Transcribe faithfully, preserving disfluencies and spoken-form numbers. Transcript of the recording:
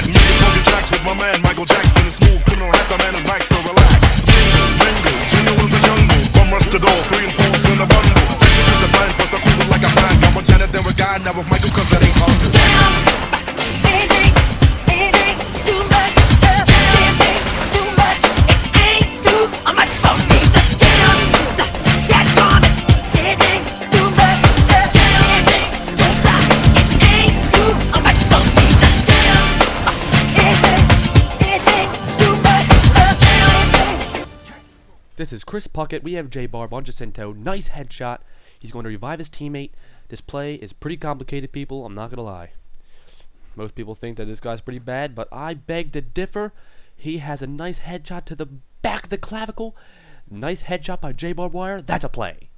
that. Making funky tracks with my man Michael Jackson. A smooth criminal, half the man is back, so relax. Mingle, jingle in the jungle. Bum rush the door, three and four's in a bundle. This is the plan, first I cool like a fan. Got one Janet, then we got now with Michael, cause that ain't hard. This is Chris Puckett. We have BaRb on Jacinto. Nice headshot. He's going to revive his teammate. This play is pretty complicated, people. I'm not going to lie. Most people think that this guy's pretty bad, but I beg to differ. He has a nice headshot to the back of the clavicle. Nice headshot by BaRb WiRe. That's a play.